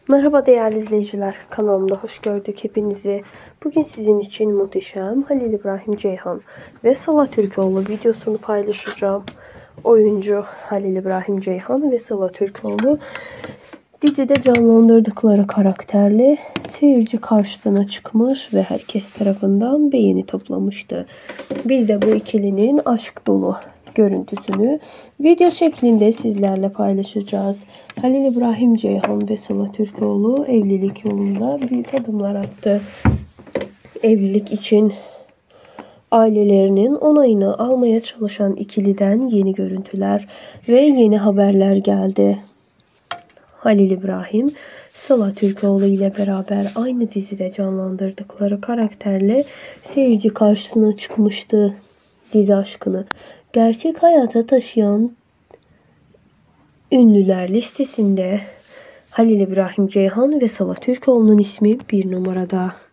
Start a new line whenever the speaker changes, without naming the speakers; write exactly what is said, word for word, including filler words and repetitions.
Merhaba değerli izleyiciler, kanalımda hoş gördük hepinizi. Bugün sizin için muhteşem Halil İbrahim Ceyhan ve Sıla Türkoğlu videosunu paylaşacağım. Oyuncu Halil İbrahim Ceyhan ve Sıla Türkoğlu dizide canlandırdıkları karakterle seyirci karşısına çıkmış ve herkes tarafından beğeni toplamıştı. Biz de bu ikilinin aşk dolu görüntüsünü video şeklinde sizlerle paylaşacağız. Halil İbrahim Ceyhan ve Sıla Türkoğlu evlilik yolunda büyük adımlar attı. Evlilik için ailelerinin onayını almaya çalışan ikiliden yeni görüntüler ve yeni haberler geldi. Halil İbrahim, Sıla Türkoğlu ile beraber aynı dizide canlandırdıkları karakterle seyirci karşısına çıkmıştı. Dizi aşkını gerçek hayata taşıyan ünlüler listesinde Halil İbrahim Ceyhan ve Sıla Türkoğlu'nun ismi bir numarada.